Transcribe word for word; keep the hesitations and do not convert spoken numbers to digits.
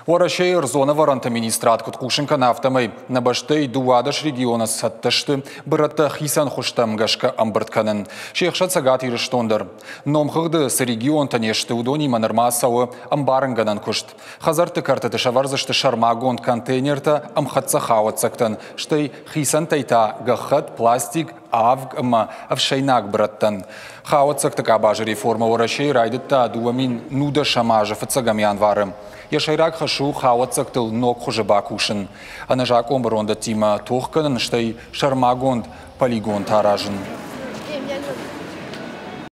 Уарашейр зона варанта министрат куткушенка нафтамай набаштай дуадаш региона сатташты бырата хисан хуштам гашка амбыртканын. Шейхшат сагат ирыштондыр. Номхыгды с регион танешты удони манармасауы амбарынганан кушт. Хазарты картаты шаварзашты шармагонд контейнерта амхатса хауатсактан. Штай хисан тайта гахат пластик авг ама авшайнак браттан. Хауатсакта кабажа реформа уарашейр айдытта дуамин нуда шамажа фацагамян варым. Яшайрак хашу хауатсактыл ног хужабакушын. Анажак омбаронда тима тухканын штай шармагонд полигон таражын.